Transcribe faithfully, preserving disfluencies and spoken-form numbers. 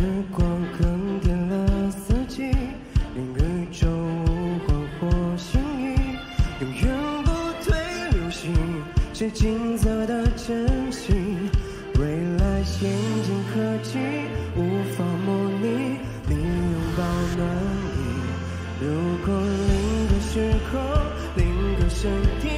时光更迭了四季，连宇宙无关或心意，永远不退流行，是金色的真心。未来先进科技无法模拟你拥抱暖意。如果另个时空，另个身体。